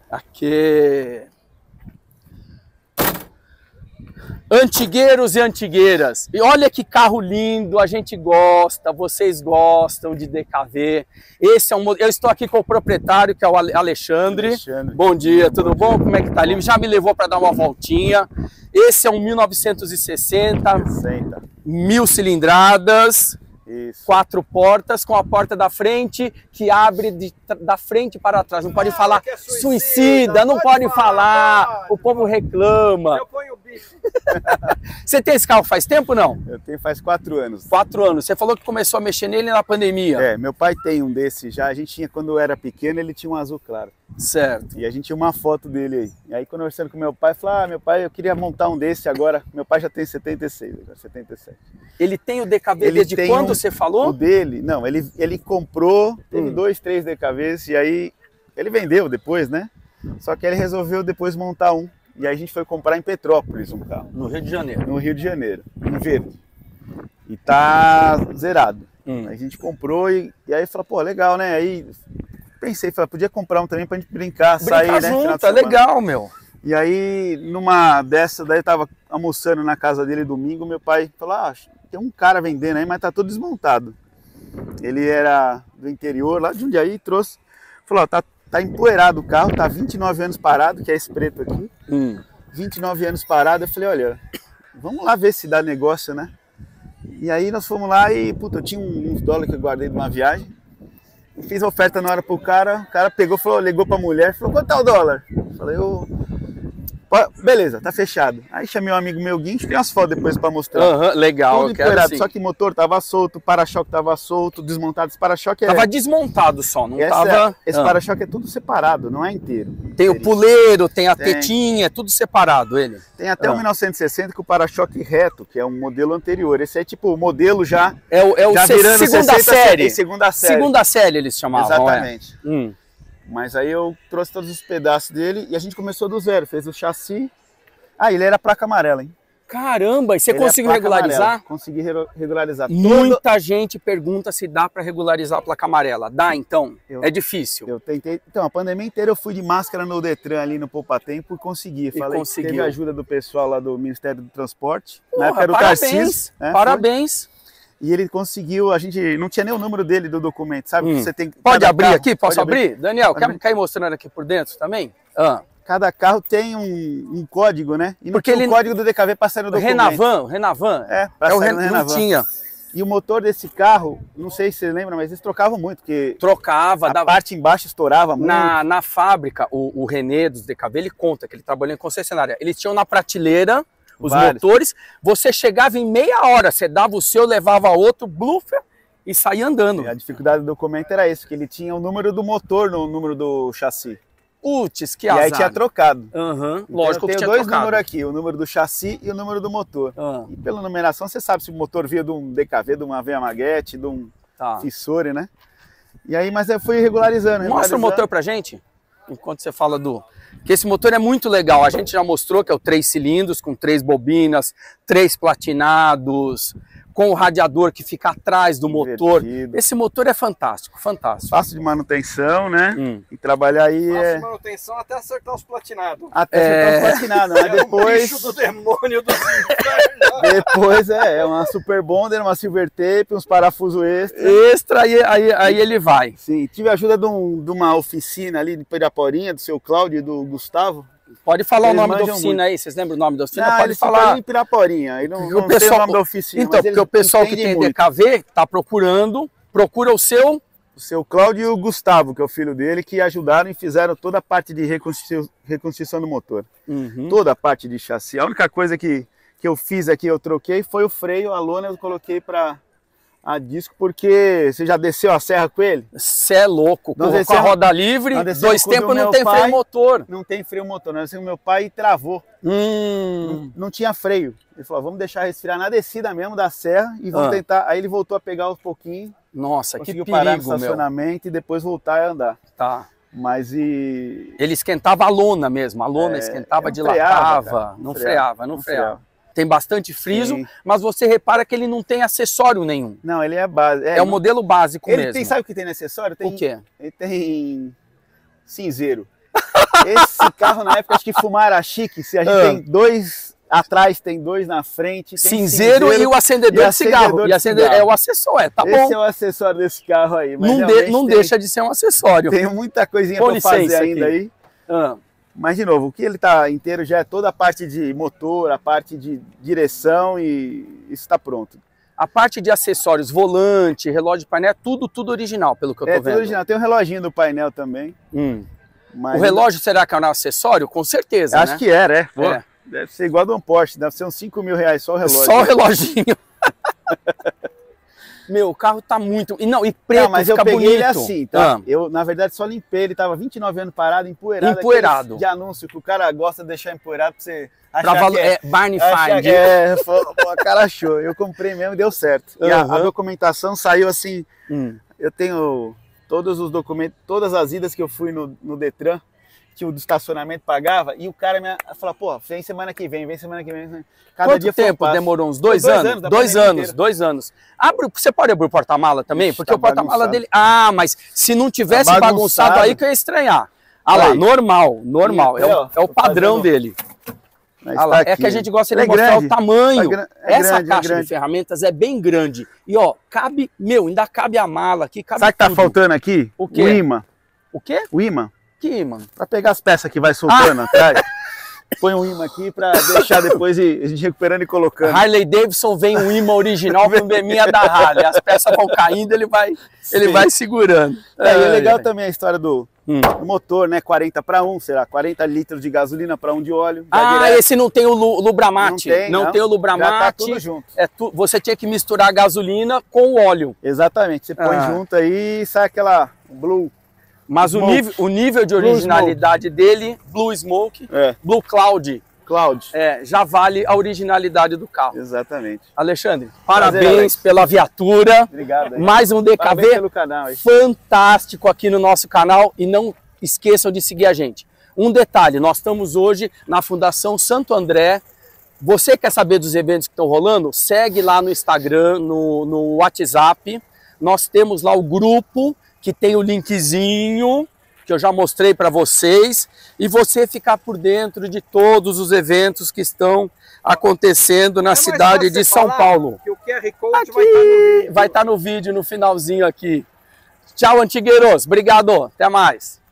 Aqui. Antigueiros e antigueiras. E olha que carro lindo, a gente gosta, vocês gostam de DKV. Esse é um modelo. Eu estou aqui com o proprietário, que é o Alexandre. Bom dia, tudo bom? Como é que tá ali? Já me levou para dar uma voltinha. Esse é um 1960, 1000 cilindradas. Isso. 4 portas, com a porta da frente que abre da frente para trás. Não pode falar que é suicida, não pode falar. O povo reclama. Eu ponho o bicho. Você tem esse carro faz tempo, não? Eu tenho faz 4 anos. 4 anos. Você falou que começou a mexer nele na pandemia. É, meu pai tem um desse já. A gente tinha, quando eu era pequeno, ele tinha um azul claro. Certo. E a gente tinha uma foto dele aí. E aí, conversando com meu pai, falei, meu pai, eu queria montar um desse agora. Meu pai já tem 76, agora 77. Ele tem o DKV desde quando você falou? O dele, não, ele comprou, teve 2, 3 DKVs, e aí ele vendeu depois, né? Só que ele resolveu depois montar um. E aí a gente foi comprar em Petrópolis um carro. No Rio de Janeiro. No Rio de Janeiro, em verde. E tá zerado. Aí a gente comprou e aí falou, pô, legal, né? Aí pensei, falei, podia comprar um também pra gente brincar, sair, né? Junto, é legal, meu. E aí, numa dessa, daí eu tava almoçando na casa dele domingo, meu pai falou, tem um cara vendendo aí, mas tá todo desmontado. Ele era do interior, lá de Jundiaí, e trouxe, falou, tá empoeirado o carro, tá 29 anos parado, que é esse preto aqui. 29 anos parado, eu falei, olha, vamos lá ver se dá negócio, né? E aí nós fomos lá e, puta, eu tinha uns dólares que eu guardei de uma viagem, e fiz a oferta na hora pro cara, o cara pegou, falou, ligou pra mulher, falou, quanto tá o dólar? Eu falei, beleza, tá fechado. Aí chamei um amigo meu, Guincho, tem umas fotos depois pra mostrar. Legal, tudo empoeirado, só que o motor tava solto, o para-choque tava solto, desmontado. Esse para-choque tava desmontado só, não tava... Esse para-choque é tudo separado, não é inteiro. Tem o puleiro, tem a tetinha, é tudo separado ele. Tem até o 1960 com o para-choque reto, que é um modelo anterior. Esse é tipo o modelo já... É o já virando segunda série. Segunda série. Segunda série eles chamavam. Exatamente. Mas aí eu trouxe todos os pedaços dele e a gente começou do zero, fez o chassi. Ele era placa amarela, hein? Caramba, e você conseguiu regularizar? Amarela. Consegui regularizar. Muita gente pergunta se dá para regularizar a placa amarela. Dá, então? É difícil. Eu tentei. Então, a pandemia inteira eu fui de máscara no Detran ali no Poupa Tempo e consegui. Teve a ajuda do pessoal lá do Ministério do Transporte. Porra, na época era o Tarcísio. Né? Parabéns. E ele conseguiu, a gente não tinha nem o número dele do documento, sabe? Você tem, pode abrir carro, aqui? Posso abrir? Daniel, quer ir mostrando aqui por dentro também? Cada carro tem um código, né? E não tinha o código do DKV passando no documento. Renavan. É o Renavan. Não tinha. E o motor desse carro, não sei se você lembra, mas eles trocavam muito, porque a parte embaixo estourava muito. Na fábrica, o René dos DKV, ele conta que ele trabalhou em concessionária. Eles tinham na prateleira os motores, você chegava em meia hora, você dava o seu, levava outro, bluffer, e saía andando. E a dificuldade do documento era isso, que ele tinha o número do motor no número do chassi. Putz, que azar. E aí tinha trocado. Então, lógico que tinha dois números aqui, o número do chassi e o número do motor. E pela numeração você sabe se o motor via de um DKV, de uma Veia Maguete, de um Fissore, né? E aí, mas eu fui regularizando. Mostra o motor pra gente, enquanto você fala que esse motor é muito legal. A gente já mostrou que é o 3 cilindros, com 3 bobinas, 3 platinados, com o radiador que fica atrás do motor. Esse motor é fantástico, fantástico. Fácil de manutenção, né? E trabalhar aí fácil de manutenção até acertar os platinados. Até acertar os platinados, mas depois... bicho do demônio do inferno. Depois é uma Super Bonder, uma Silver Tape, uns parafusos extra, aí ele vai. Sim, tive a ajuda de uma oficina ali de Piraporinha, do seu Cláudio e do Gustavo. Pode falar o nome da oficina aí, vocês lembram o nome da oficina? Não, pode falar. Em Piraporinha, aí não pessoal, sei o nome da oficina. Então, porque o pessoal que tem DKV está procura o seu... O seu Cláudio e o Gustavo, que é o filho dele, que ajudaram e fizeram toda a parte de reconstrução do motor. Toda a parte de chassi. A única coisa que eu fiz aqui, eu troquei, foi o freio, a lona eu coloquei para a disco, porque você já desceu a serra com ele? Você é louco, com a roda livre, 2 tempos não tem freio motor. Não tem freio motor, nós descemos meu pai e travou. Não tinha freio. Ele falou, vamos deixar respirar na descida mesmo da serra e vamos tentar. Aí ele voltou a pegar aos pouquinhos. Nossa, que perigo, parar no estacionamento e depois voltar a andar. Mas Ele esquentava a lona mesmo, a lona esquentava, dilatava, não freava. Tem bastante friso, mas você repara que ele não tem acessório nenhum. Não, ele é base. É o modelo básico mesmo. Sabe o que tem no acessório? O quê? Ele tem cinzeiro. Esse carro na época, acho que Fumara era chique. Se a gente tem 2 atrás, tem 2 na frente. Tem cinzeiro e o acendedor de cigarro. E é o acessório, tá bom. Esse é o acessório desse carro aí. Mas não deixa de ser um acessório. Tem muita coisinha para fazer ainda aí. Mas, de novo, o que ele tá inteiro já é toda a parte de motor, a parte de direção e isso está pronto. A parte de acessórios, volante, relógio de painel, tudo original, pelo que eu tô vendo. Tudo original. Tem um reloginho do painel também. Mas o relógio será que é um acessório? Com certeza, acho que era, Deve ser igual a de um Porsche, deve ser uns 5 mil reais só o relógio. Só o reloginho. Meu, o carro tá muito... E preto, mas eu peguei bonito. Ele assim, tá? Eu, na verdade, só limpei. Ele tava 29 anos parado, empoeirado. Empoeirado. De anúncio que o cara gosta de deixar empoeirado pra você achar que Barney Find. O cara achou. Eu comprei mesmo e deu certo. E a documentação saiu assim... Eu tenho todos os documentos, todas as idas que eu fui no Detran, que o do estacionamento pagava, e o cara me falou, pô, vem semana que vem. Cada Quanto dia tempo demorou? Uns 2 anos? 2 anos. Você pode abrir o porta-mala também? Porque o porta-mala dele... mas se não tivesse bagunçado aí que eu ia estranhar. Lá, normal. É o padrão dele. É que a gente gosta de mostrar o tamanho. Essa caixa de ferramentas é bem grande. E cabe, ainda cabe a mala aqui, cabe Sabe o que tá faltando aqui? O quê? O imã. O quê? O imã. Que imã? Pra pegar as peças que vai soltando atrás. Põe um imã aqui pra deixar depois a gente recuperando e colocando. Harley Davidson vem um imã original com embleminha da Harley. As peças vão caindo, ele vai segurando. E é legal também a história do motor, né? 40 para 1, será? 40 litros de gasolina para 1 de óleo. Esse não tem o Lubramate. Não tem o Lubramate. Já tá tudo junto. Você tinha que misturar a gasolina com o óleo. Exatamente. Você põe junto aí e sai aquela Blue. Mas o nível de originalidade dele, Blue Smoke, Blue Cloud, já vale a originalidade do carro. Exatamente. Alexandre, parabéns pela viatura. Obrigado. Aí. Mais um DKV pelo canal, fantástico aqui no nosso canal. E não esqueçam de seguir a gente. Um detalhe, nós estamos hoje na Fundação Santo André. Você quer saber dos eventos que estão rolando? Segue lá no Instagram, no WhatsApp. Nós temos lá o grupo que tem o linkzinho, que eu já mostrei para vocês, e você ficar por dentro de todos os eventos que estão acontecendo na cidade de São Paulo. Que o QR Code vai estar no vídeo no finalzinho aqui. Tchau, antigueiros. Obrigado. Até mais.